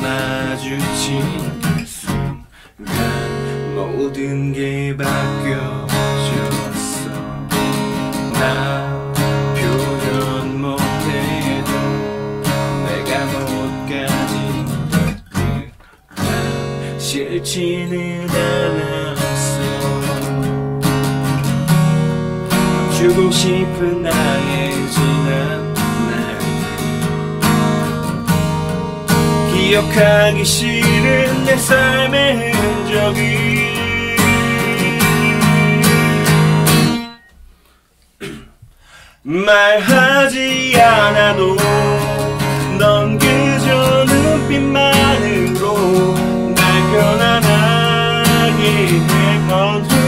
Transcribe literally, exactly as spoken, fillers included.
마주친 그 순간 모든 게 바뀌어졌어. 나 표현 못해도 내가 못 가진 것들 다 싫지는 않았어. 멈추고 싶은 나의 지난 기억하기 싫은 내 삶의 흔적이 말하지 않아도 넌 그저 눈빛만으로 날 편안하게 해.